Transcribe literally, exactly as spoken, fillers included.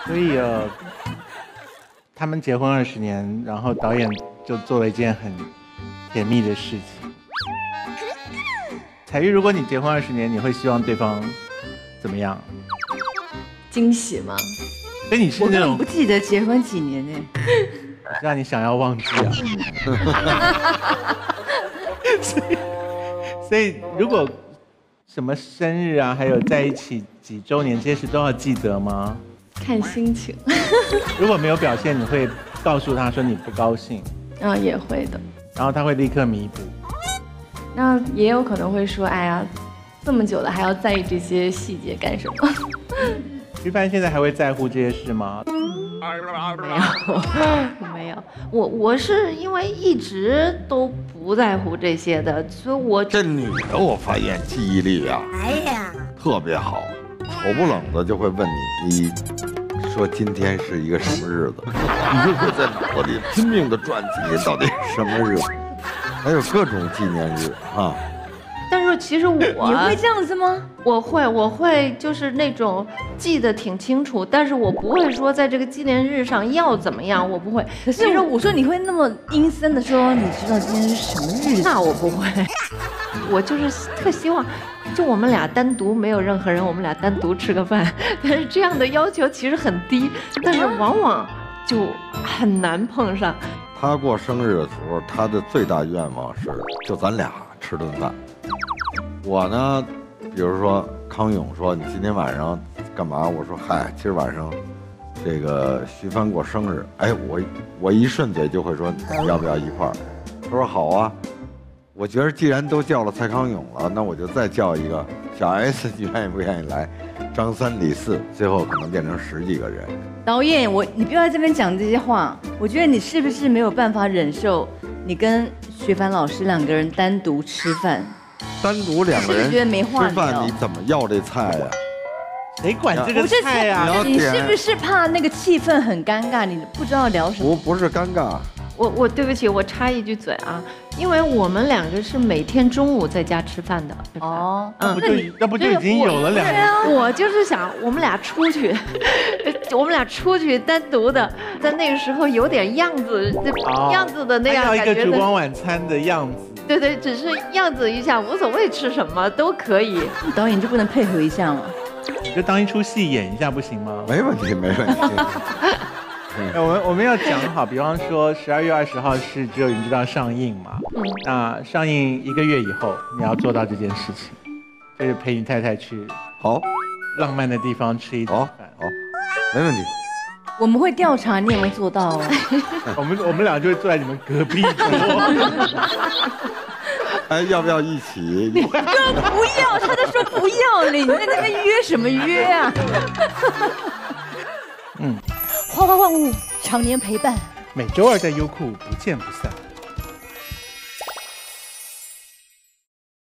所以呃，他们结婚二十年，然后导演就做了一件很甜蜜的事情。彩玉，如果你结婚二十年，你会希望对方怎么样？ 惊喜吗？ 所以你是我那种根本不记得结婚几年呢， 让你想要忘记啊。所以，所以如果什么生日啊，还有在一起几周年这些事都要记得吗？ 看心情。 如果没有表现，你会告诉他说你不高兴， 啊，也会的。 然后他会立刻弥补。 那也有可能会说，哎呀，这么久了还要在意这些细节干什么？ 徐帆现在还会在乎这些事吗？ 没有，没有，我我是因为一直都不在乎这些的，所以我这女的我发现记忆力啊， 哎呀， 特别好，丑不冷的就会问你，你说今天是一个什么日子，你就会在脑子里拼命的转今天到底是什么日子，还有各种纪念日啊。 但是其实我你会这样子吗？ 我会，我会就是那种记得挺清楚，但是我不会说在这个纪念日上要怎么样，我不会。 可是我说你会那么阴森的说，你知道今天是什么日子？ 那我不会，我就是特希望，就我们俩单独，没有任何人，我们俩单独吃个饭。但是这样的要求其实很低，但是往往就很难碰上。 他过生日的时候，他的最大愿望是就咱俩吃顿饭。我呢，比如说康永说你今天晚上干嘛？我说嗨，今儿晚上这个徐帆过生日，哎，我我一顺嘴就会说你要不要一块儿？他说好啊。我觉得既然都叫了蔡康永了，那我就再叫一个小 S， 你愿意不愿意来？张三李四，最后可能变成十几个人。 导演，我你不要在这边讲这些话，我觉得你是不是没有办法忍受你跟徐帆老师两个人单独吃饭？ 单独两个人是不是觉得没话吃饭， 聊你怎么要这菜呀、 谁管这个不是菜呀、 要你点是不是怕那个气氛很尴尬，你不知道聊什么？ 不不是尴尬， 我我对不起，我插一句嘴啊，因为我们两个是每天中午在家吃饭的。 哦， 那不就那不就已经有了两个？ 啊我就是想，我们俩出去，我们俩出去单独的，在那个时候有点样子， 哦样子的那样要一个烛感觉的。 光晚餐的样子。 对对，只是样子一下，无所谓吃什么都可以。 导演就不能配合一下吗？ 你就当一出戏演一下不行吗？ 没问题没问题。 哎我们我们要讲好，比方说十二月二十号是只有你知道上映嘛？ 嗯， 那上映一个月以后，你要做到这件事情，就是陪你太太去好， 浪漫的地方吃一顿好， 饭。 好，没问题。 我们会调查你有没有做到哦。 我们我们俩就会坐在你们隔壁桌。 哎，要不要一起？ 不要，他都说不要了，你在那边约什么约啊？ 嗯， 花花万物，常年陪伴。 每周二在优酷不见不散。